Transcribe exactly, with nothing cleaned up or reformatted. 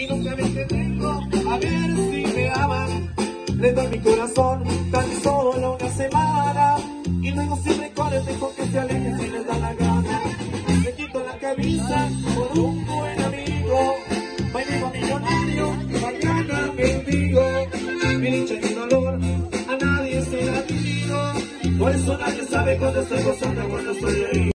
y nunca me entretengo a ver si me aman. Le doy mi corazón tan solo una semana y luego siempre corren, dejo que se alejen si les da la gana. Me quito la camisa por un buen amigo, bailando millonario, mañana mendigo. Mi dicha y mi dolor a nadie se la digo, por eso nadie sabe cuando estoy gozando, cuando estoy herido.